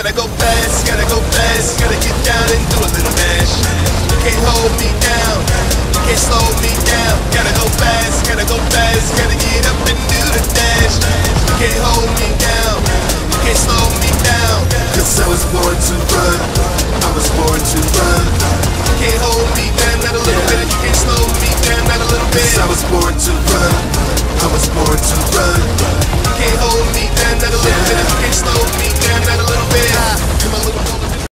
Gotta go fast, gotta go fast, gotta get down and do a little dash. You can't hold me down, you can't slow me down. Gotta go fast, gotta go fast, gotta get up and do the dash. You can't hold me down, you can't slow me down. Cause I was born to run, I was born to run. You can't hold me down, not a little bit. You can't slow me down, not a little bit. Cause I was born to run, I was born to run.